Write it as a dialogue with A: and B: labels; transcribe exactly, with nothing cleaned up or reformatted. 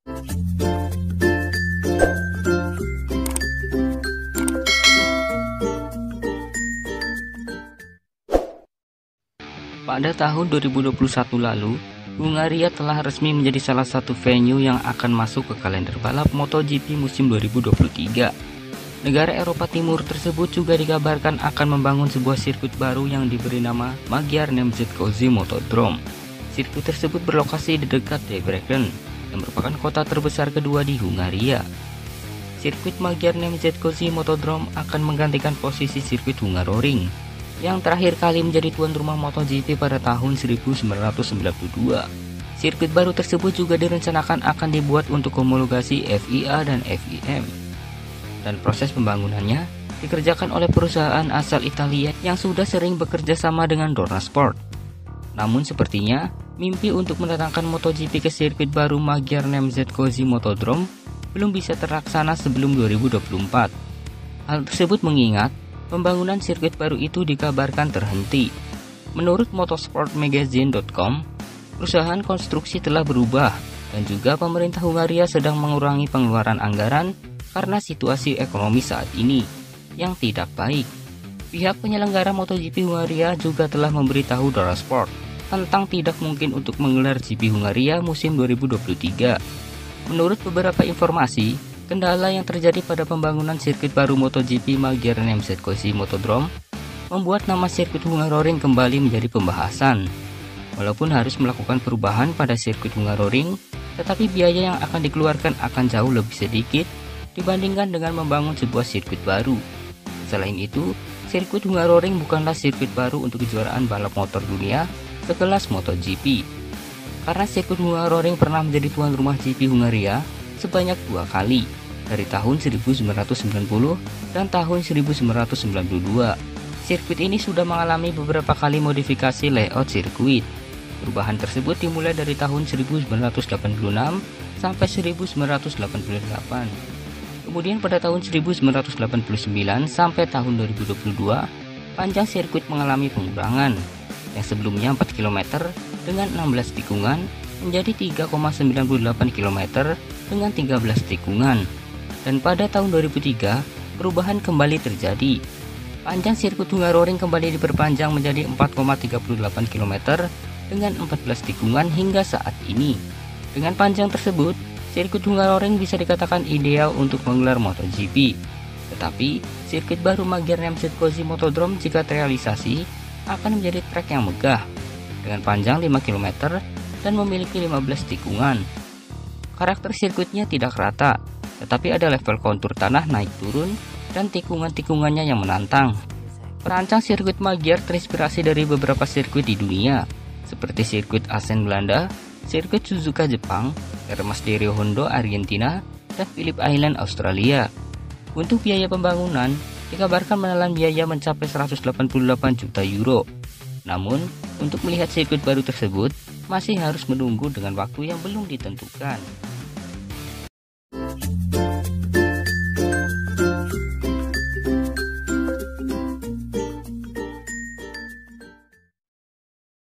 A: Pada tahun dua ribu dua puluh satu lalu, Hungaria telah resmi menjadi salah satu venue yang akan masuk ke kalender balap MotoGP musim dua ribu dua puluh tiga. Negara Eropa Timur tersebut juga dikabarkan akan membangun sebuah sirkuit baru yang diberi nama Magyar Nemzetközi Motodrome. Sirkuit tersebut berlokasi di dekat Debrecen, yang merupakan kota terbesar kedua di Hungaria. Sirkuit Magyar Nemzetközi Motodrome akan menggantikan posisi sirkuit Hungaroring, yang terakhir kali menjadi tuan rumah MotoGP pada tahun seribu sembilan ratus sembilan puluh dua. Sirkuit baru tersebut juga direncanakan akan dibuat untuk homologasi F I A dan F I M. Dan proses pembangunannya dikerjakan oleh perusahaan asal Italia yang sudah sering bekerja sama dengan Dorna Sport. Namun sepertinya mimpi untuk mendatangkan MotoGP ke sirkuit baru Magyar Nemzetközi Motodrome belum bisa terlaksana sebelum dua ribu dua puluh empat. Hal tersebut mengingat pembangunan sirkuit baru itu dikabarkan terhenti. Menurut motorsport magazine dot com, perusahaan konstruksi telah berubah dan juga pemerintah Hungaria sedang mengurangi pengeluaran anggaran karena situasi ekonomi saat ini yang tidak baik. Pihak penyelenggara MotoGP Hungaria juga telah memberitahu Dorna Sport tentang tidak mungkin untuk menggelar G P Hungaria musim dua ribu dua puluh tiga. Menurut beberapa informasi, kendala yang terjadi pada pembangunan sirkuit baru MotoGP Magyar Nemzetközi Motodrome membuat nama sirkuit Hungaroring kembali menjadi pembahasan. Walaupun harus melakukan perubahan pada sirkuit Hungaroring, tetapi biaya yang akan dikeluarkan akan jauh lebih sedikit dibandingkan dengan membangun sebuah sirkuit baru. Selain itu, sirkuit Hungaroring bukanlah sirkuit baru untuk kejuaraan balap motor dunia sekelas MotoGP. Karena sirkuit Hungaroring pernah menjadi tuan rumah G P Hungaria sebanyak dua kali, dari tahun seribu sembilan ratus sembilan puluh dan tahun seribu sembilan ratus sembilan puluh dua. Sirkuit ini sudah mengalami beberapa kali modifikasi layout sirkuit. Perubahan tersebut dimulai dari tahun seribu sembilan ratus delapan puluh enam sampai seribu sembilan ratus delapan puluh delapan. Kemudian pada tahun seribu sembilan ratus delapan puluh sembilan sampai tahun dua ribu dua puluh dua, panjang sirkuit mengalami pengurangan, yang sebelumnya empat kilometer dengan enam belas tikungan menjadi tiga koma sembilan delapan kilometer dengan tiga belas tikungan. Dan pada tahun dua ribu tiga, perubahan kembali terjadi. Panjang sirkuit Hungaroring kembali diperpanjang menjadi empat koma tiga delapan kilometer dengan empat belas tikungan hingga saat ini. Dengan panjang tersebut, sirkuit Hungaroring bisa dikatakan ideal untuk menggelar MotoGP. Tetapi, sirkuit baru Magyar Nemzetközi Motodrome jika terrealisasi akan menjadi trek yang megah dengan panjang lima kilometer dan memiliki lima belas tikungan. Karakter sirkuitnya tidak rata, tetapi ada level kontur tanah naik turun dan tikungan-tikungannya yang menantang. Perancang sirkuit Magyar terinspirasi dari beberapa sirkuit di dunia, seperti sirkuit Assen Belanda, sirkuit Suzuka Jepang, Termas de Rio Hondo Argentina, dan Phillip Island Australia. Untuk biaya pembangunan, dikabarkan menelan biaya mencapai seratus delapan puluh delapan juta euro. Namun, untuk melihat sirkuit baru tersebut, masih harus menunggu dengan waktu yang belum ditentukan.